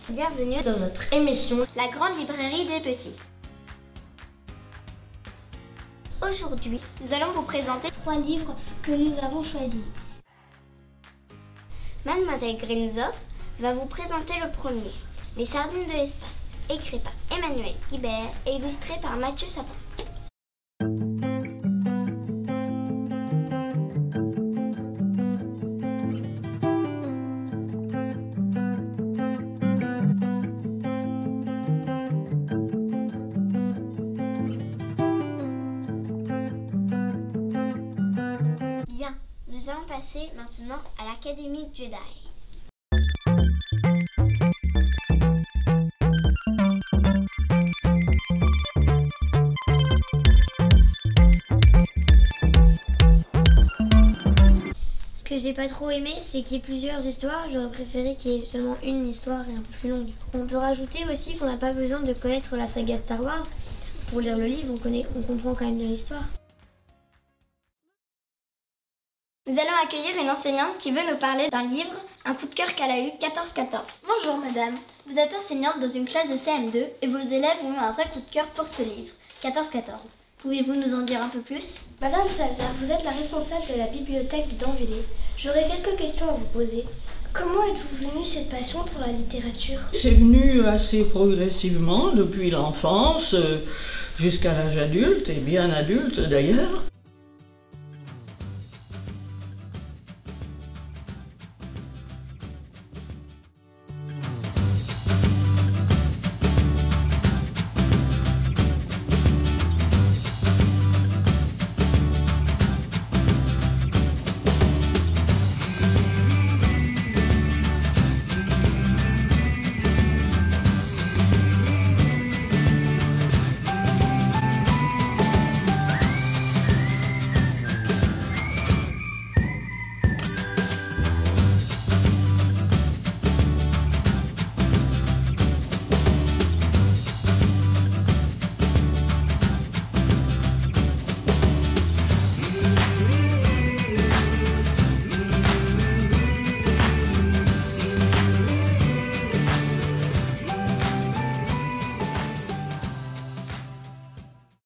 Bienvenue dans notre émission La grande librairie des petits. Aujourd'hui, nous allons vous présenter 3 livres que nous avons choisis. Mademoiselle Grinzoff va vous présenter le premier, Les sardines de l'espace, écrit par Emmanuel Guibert et illustré par Mathieu Sapin. Bien, nous allons passer maintenant à l'Académie Jedi. Ce que j'ai pas trop aimé, c'est qu'il y ait plusieurs histoires. J'aurais préféré qu'il y ait seulement une histoire et un peu plus longue. On peut rajouter aussi qu'on n'a pas besoin de connaître la saga Star Wars. Pour lire le livre, on comprend quand même bien l'histoire. Nous allons accueillir une enseignante qui veut nous parler d'un livre, un coup de cœur qu'elle a eu, 14-14. Bonjour madame, vous êtes enseignante dans une classe de CM2 et vos élèves ont eu un vrai coup de cœur pour ce livre, 14-14. Pouvez-vous nous en dire un peu plus? Madame Salzar, vous êtes la responsable de la bibliothèque de Damvillers. J'aurais quelques questions à vous poser. Comment êtes-vous venue cette passion pour la littérature? C'est venu assez progressivement depuis l'enfance jusqu'à l'âge adulte, et bien adulte d'ailleurs.